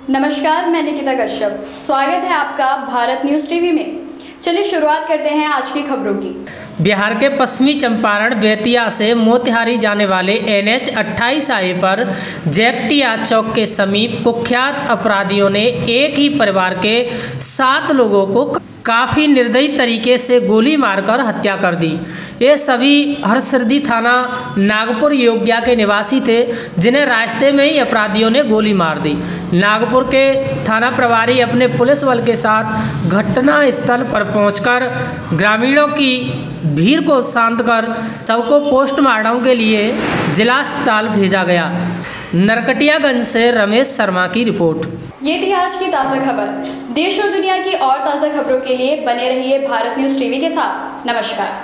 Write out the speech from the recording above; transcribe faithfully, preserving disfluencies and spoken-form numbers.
नमस्कार, मैं निकिता कश्यप। स्वागत है आपका भारत न्यूज़ टीवी में। चलिए शुरुआत करते हैं आज की खबरों की। बिहार के पश्चिमी चंपारण बेतिया से मोतिहारी जाने वाले एन एच अट्ठाईस आई पर जैकटिया चौक के समीप कुख्यात अपराधियों ने एक ही परिवार के सात लोगों को काफ़ी निर्दयी तरीके से गोली मारकर हत्या कर दी। ये सभी हरसिद्धि थाना नागपुर योग्या के निवासी थे, जिन्हें रास्ते में ही अपराधियों ने गोली मार दी। नागपुर के थाना प्रभारी अपने पुलिस बल के साथ घटना स्थल पर पहुंचकर ग्रामीणों की भीड़ को शांत कर शव को पोस्टमार्टम के लिए जिला अस्पताल भेजा गया। नरकटियागंज से रमेश शर्मा की रिपोर्ट। ये थी आज की ताज़ा खबर। देश और दुनिया की और ताज़ा खबरों के लिए बने रहिए भारत न्यूज़ टीवी के साथ। नमस्कार।